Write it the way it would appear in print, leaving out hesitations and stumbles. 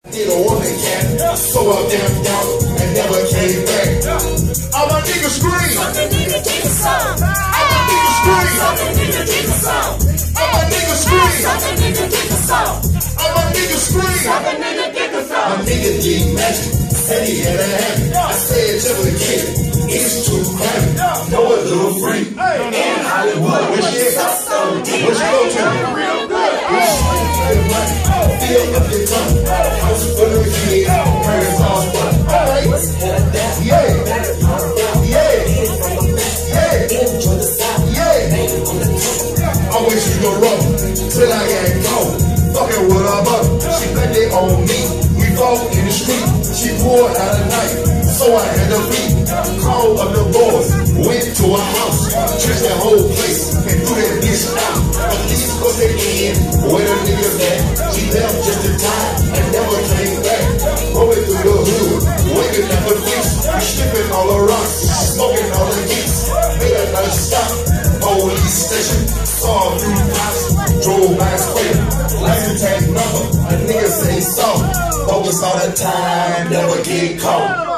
Did a woman cat, so I damn out and never came back. All my niggas scream. Something nigga get some. All my niggas scream. Something nigga get some. All my niggas scream. Something nigga get some. All my niggas scream. Something nigga get some. My nigga G Magic said he had a habit. I said just a kid, it's too crowded. Know a little freak in Hollywood. Where she at? Where she go to? Real good. Feel up your tongue. House full of kids. Parents all fun. Alright. Yeah. Yeah. I wish you could rub till I got cold. Fucking with her mother. She blamed it on me. We fought in the street. She pulled out a knife, so I had to beat. Called up the boys, went to her house, church that whole place, and threw that bitch out. Police put it in, where the niggas at? She left just in time and never came back. Rolling through the hood, waking up the police, stripping all the rocks, smoking all the geeks. Made a nice stop, police station, saw a few cops, drove by square, license tag number, a nigga say so. Focus all the time, never get caught.